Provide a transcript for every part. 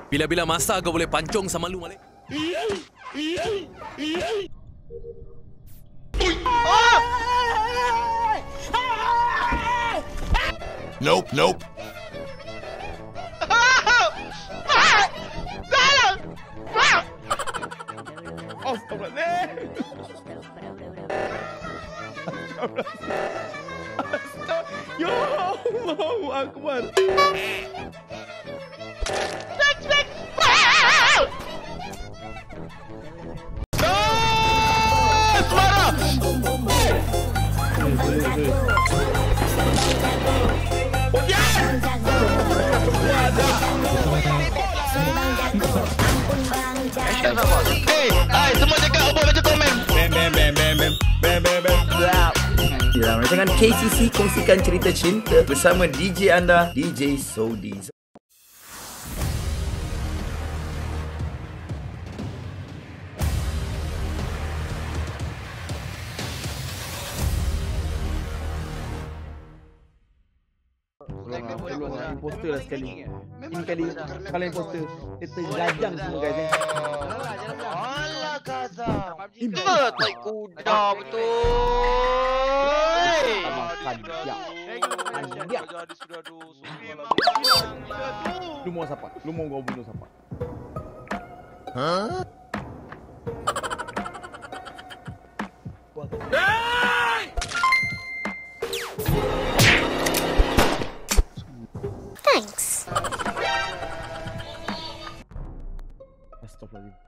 Bila-bila masa kau boleh pancung sama lu, Malik? Nope, nope. Ya Allahu Akbar. Semua cakap obor baca komen. Bam. Dengan KCC kongsikan cerita cinta bersama DJ anda, DJ Sodies. Imposter lah sekali. Ini kali kalau imposter kita jajang semua guys. Alah Gaza. Tai kuda betul. Lu mau siapa? Lu mau kau bunuh siapa? Hah? Thanks. Astagfirullah.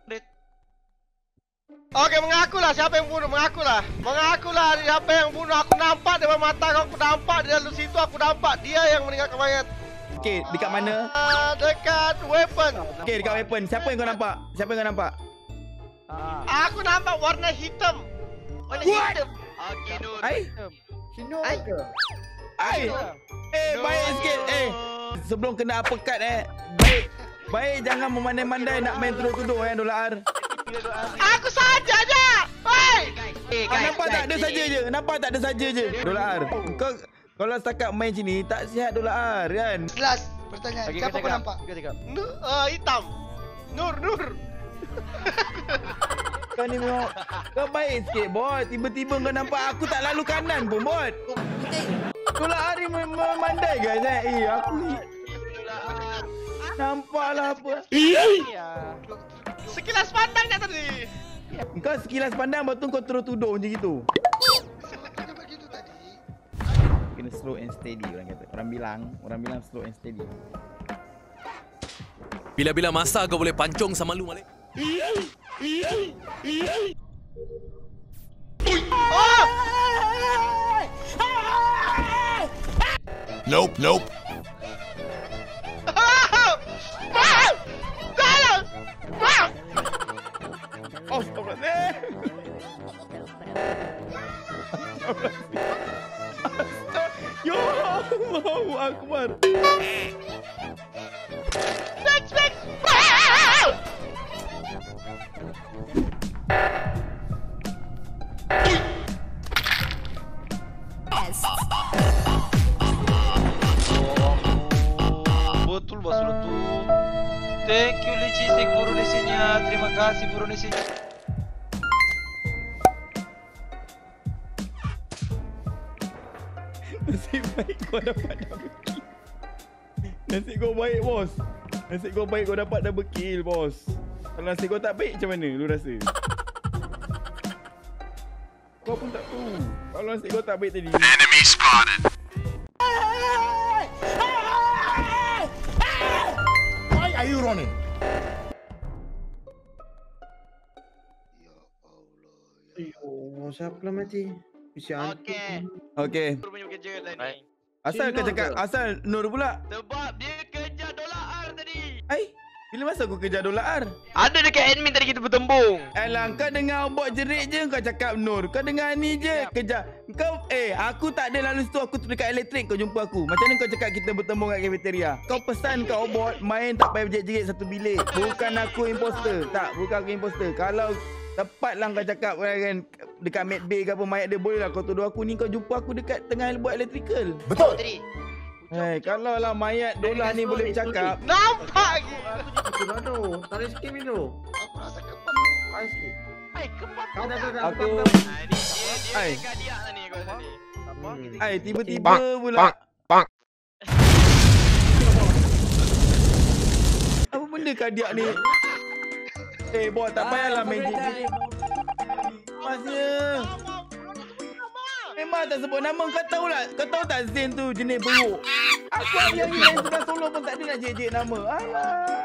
Okey, mengakulah siapa yang bunuh, mengakulah siapa yang bunuh. Aku nampak depan mata aku nampak di dalam situ, aku nampak dia yang meninggalkan mayat. Okey, dekat mana? Dekat weapon. Okey, dekat weapon. Siapa yang kau nampak? Aku nampak warna hitam. Warna hitam. Okey, Nur. Ai? Ai. Baik sikit. Sebelum kena uppercut Baik jangan memandai-mandai nak main tuduh-tuduh Dolar. Aku saja je. Hei. Nampak tak ada saja je. Dolar. Kau kalau setakat main sini tak sihat Dolar kan? Last pertanyaan. Siapa kau nampak? Hitam. Nur. Kau ni memang kau baik sikit bot. Tiba-tiba kau nampak aku tak lalu kanan pun bot. Dolar ni memandai guys aku ni. Nampaklah apa. Sekilas pandang tak tadi. Kau sekilas pandang betul kau terus tuduh macam gitu. Kenapa gitu tadi? Kena slow and steady orang kata. Orang bilang slow and steady. Bila-bila masa kau boleh pancung sama lu, Malik? Nope. Ya Allahu Akbar. Betul bos lu tuh. Thank you Licisik buru nisinya. Terima kasih buru nisinya. Nasib baik kau dapat double kill. Nasib kau baik bos. Nasib kau baik kau dapat double kill bos. Kalau nasib kau tak baik macam mana lu rasa? Kau pun tak tahu. Kalau nasib kau tak baik tadi. Enemy spotted. Why are you running? Oh, siapa lah mati? Okey. Nur punya kerja lah ni. Asal kau cakap asal Nur pula? Sebab dia kejar $R tadi. Bila masa aku kejar $R? Ada dekat admin tadi kita bertembung. Alah, kau dengar bot jerit je kau cakap Nur. Kau dengar ni je kejar. Kau aku tak ada lalu situ, aku dekat elektrik kau jumpa aku. Macam mana kau cakap kita bertemu kat kafeteria? Kau pesan kat bot main tak payah jerit-jerit satu bilik. Bukan aku imposter. Tak, bukan aku imposter. Kalau tepatlah kau cakap kan dekat med bay ke apa mayat dia, boleh lah kau tuduh aku ni. Kau jumpa aku dekat tengah buat electrical. Betul. Hei, kalau lah mayat Dolah ni boleh bercakap. Nampak lagi. Aku dah tu. Tarik sikit ni tu. Aku rasa kepam. Tarik sikit. Kepam. Aku Dia dekat dia ni kau tadi. tiba-tiba pula. Apa benda kadiak ni? Bos tak payahlah main gini. Masnya. Memang tak sebut nama. Kau tahu lah. Kau tahu tak Zain tu jenis beruk. Aku yang sudah solo pun tak ada nak jejek nama. Alah.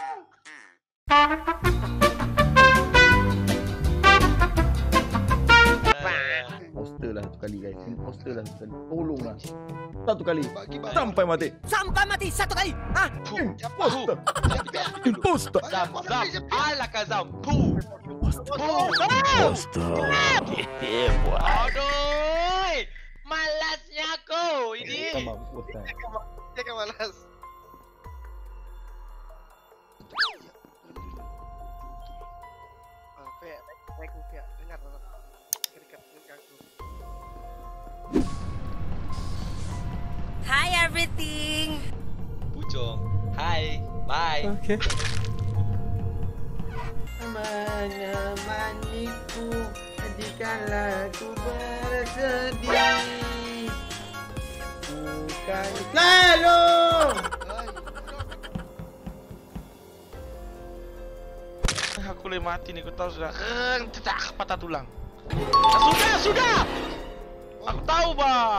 Poster lah satu kali guys. Poster lah satu kali. Tolonglah. Satu kali. Sampai mati. Sampai mati satu kali. Ah. Poster. Poster. Zam. Ala kazam. Pu. Poster. Aduh. Malasnya aku ini. Sama poster. Jangan malas. Aku dengar. Hi everything. Pucung. Hai. Bye. Okay. Menemaniku ketikala ku bersedih. Bukan selalu. Aku boleh mati ni, aku tahu sudah. Patah tulang. Sudah. Aku tahu, Bang.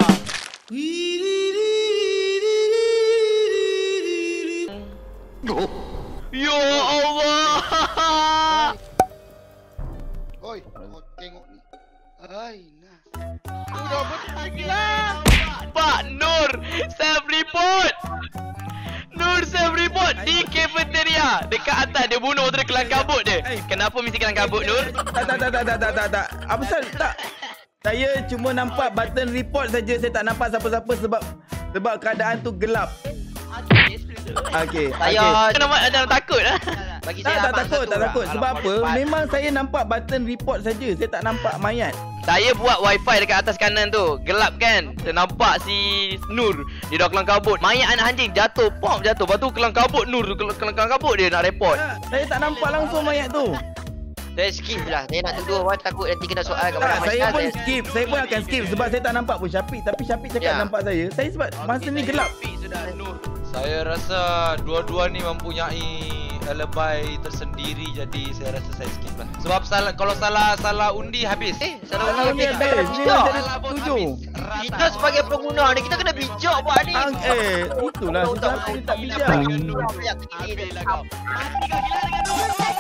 Ya Allah. Oi, kau tengok ni. Hai, nah. Udah bergila. Pak Nur, self report. Nur self report di cafeteria. Dekat atas dia bunuh terus kelang kabut dia. Kenapa mesti kelang kabut, Nur? Tak. Apa pasal? Tak. Saya cuma nampak button report saja. Saya tak nampak siapa-siapa sebab keadaan tu gelap. Okey. Saya nampak macam takut lah. Bagi saya Tak takut. Sebab apa? Memang saya nampak button report saja. Saya tak nampak mayat. Saya buat wifi dekat atas kanan tu. Gelap kan? Saya nampak si Nur. Dia dah kelang kabut. Mayat anak anjing jatuh. Pom jatuh. Lepas tu kelang kabut Nur tu. Kelang kabut dia nak report. Saya tak nampak langsung mayat tu. Saya skip lah. Saya nak tuduh orang takut nanti kena soal kat Tak, mana. saya pun skip. Saya pun akan skip sebab saya tak nampak pun Syafiq. Tapi Syafiq cakap Ya. nampak saya. Saya sebab masa ni gelap. Saya rasa dua-dua ni mempunyai alibi tersendiri, jadi saya rasa saya skip lah. Sebab kalau salah undi habis. Salah undi ni kita habis. kena Ni bijak. macam ada tujuh. Kita sebagai pengguna ni kita kena bijak buat ni. Itulah sesuatu dia tak bijak. Mati kau gila dengan Nur.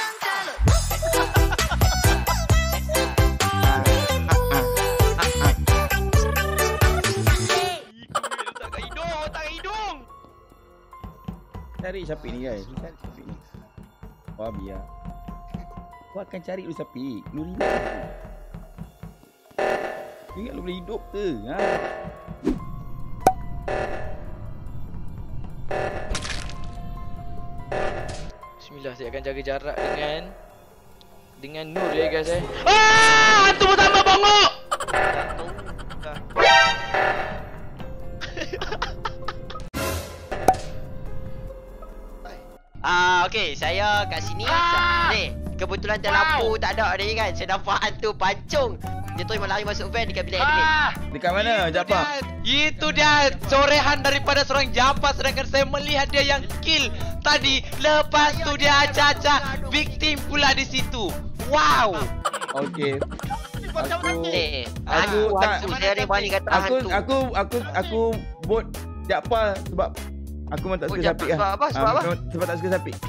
Cari Syafiq ni guys. Cari Syafiq ni. Wah biar. Kau akan cari dulu Syafiq. Lu relax tu. Ingat lu boleh hidup ke? Ha? Bismillah, saya akan jaga jarak dengan Nur ya guys eh. Hantu pertama bongok. Okey, saya kat sini. Ni, kebetulan lampu tak ada ni kan. Saya nampak hantu pancung. Dia tu memang lari masuk van dekat bilik admin. Dekat mana? Japa? Itu dia corehan daripada seorang Japa, sedangkan saya melihat dia yang kill tadi. Lepas tu dia acak-acak victim pula di situ. Wow. Okey. Ni, Aku tak. saya ni berani kata hantu. Aku vote Japa sebab aku memang tak suka Oh, Japa Syafiq sebab apa? Sebab apa? Sebab tak suka Syafiq.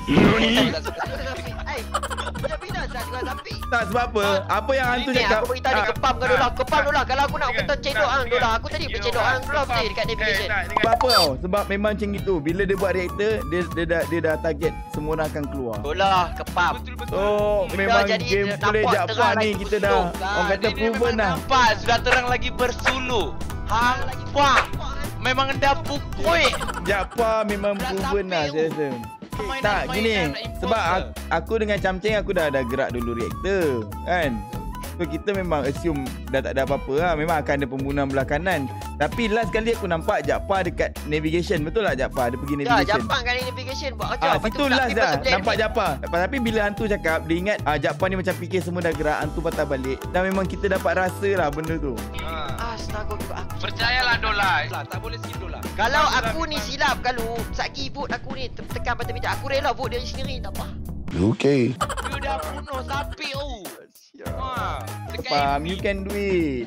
Bila saya dengan Zafi. Tak sebab apa? Apa yang hantu Ni cakap? aku beritahu dia kepam kau Dola. Kepam Dola. Kalau aku nak kata cedok hang Dola. Aku tadi bercedok hang Dola betul dekat navigation. Sebab apa tau? Sebab memang macam gitu. Bila dia buat reaktor, dia dah target semua orang akan keluar. Dola kepam. So memang jadi gameplay nampak Japa terang ni lagi kita dah orang kata Ini proven memang dah. nampak sudah terang lagi bersuluh. Hampa. Memang dah pukul. Japa memang proven lah saya rasa. Tak gini sebab aku dengan Camceng aku dah gerak dulu reaktor kan. So kita memang assume dah tak ada apa-apa lah. Memang akan ada pembunuhan belah kanan. Tapi last kali aku nampak Jakfar dekat navigation. Betul tak Jakfar? Dia pergi Ya, navigation. Japang kali navigation buat macam. Situ last dah nampak Jakfar. Tapi bila hantu cakap, dia ingat Jakfar ni macam fikir semua dah gerak, hantu patah balik. Dan memang kita dapat rasa lah benda tu. Astaga, aku Percayalah Dola. Tak boleh skip Dola. kalau aku ni silap, kalau Saki vote aku ni tekan button meja, aku rela vote dia sendiri, tak apa. Okay. You dah bunuh sapi oh. Faham, you can do it.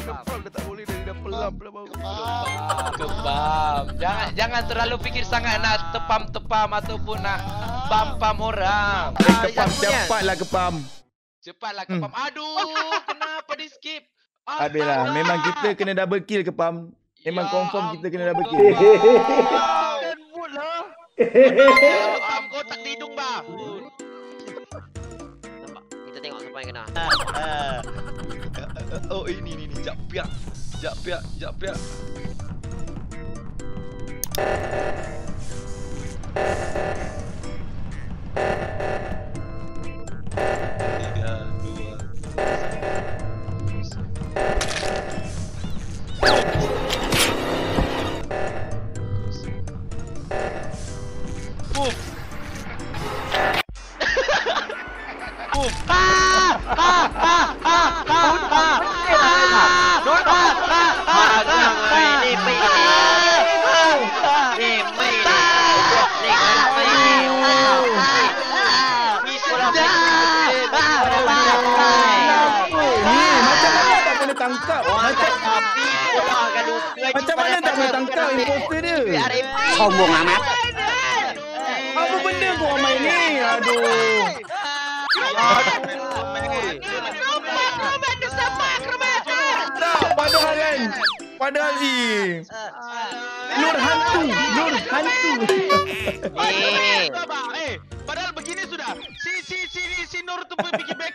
Kebam. Jangan terlalu fikir sangat nak tepam-tepam ataupun nak pam-pam orang. Kepam, cepatlah kepam. Cepatlah kebam. Aduh, kenapa di skip? Adalah, memang kita kena double kill kepam. Memang confirm kita kena double kill. Dan vote lah. Kepam kotak di hidung bang. Kita tengok siapa yang kena. Oh ini jap piak. Tangkap macam mana tak boleh tangkap imposter dia. Sombong amat. Apa benda kau orang main ni? Aduh. Tak, padahal kan. Padahal Nur hantu. Padahal begini sudah. Si Nur tu fikir back